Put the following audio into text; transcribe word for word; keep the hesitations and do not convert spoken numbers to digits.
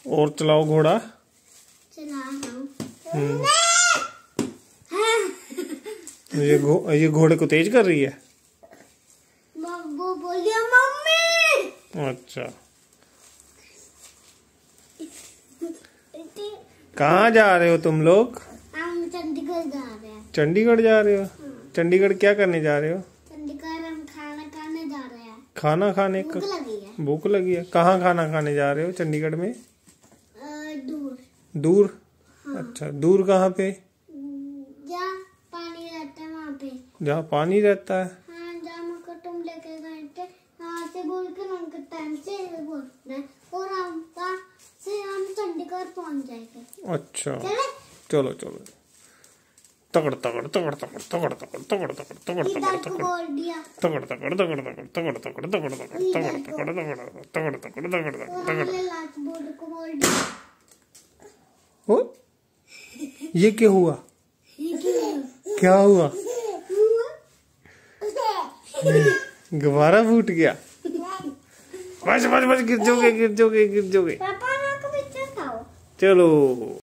और चलाओ घोड़ा। चला रहा हम्म। ये घो ये घोड़े को तेज कर रही है। वो बोलिए मम्मी। अच्छा, कहाँ जा रहे हो तुम लोग? हम चंडीगढ़ जा रहे हैं। चंडीगढ़ जा रहे हो? चंडीगढ़ क्या करने जा रहे हो? चंडीगढ़ हम खाना खाने जा रहे हैं। खाना खाने का? भूख लगी है। भूख लगी है। कहाँ खाना खाने जा रहे हो चंडीगढ़ में? अ, दूर। दूर? हाँ। अच्छा, दूर कहाँ पे? जहाँ पानी रहता है वहाँ पे। जहाँ पानी रहता है। हाँ, जहाँ मुझको तुम लेके गए थे वहाँ से बोल के उनके टाइम से बोलना है और हम वहाँ से हम चंडीगढ़ पहुँच जाएंगे। अच्छा, चले? चलो चलो। तगड़ तगड़ तगड़ तगड़ तगड़ तगड़ तगड़ तगड़ तगड़ तगड़ तगड़ बोल दिया। तगड़ तगड़ तगड़ तगड़ तगड़ तगड़ तगड़ तगड़ तगड़ तगड़ तगड़ तगड़ तगड़ तगड़। लास्ट बोर्ड को बोल दिया। हो, ये क्या हुआ? क्या हुआ? गुब्बारा फूट गया। बस बस बस, गिर जाओगे गिर जाओगे गिर जाओगे। पापा ना को पिक्चर खाओ। चलो।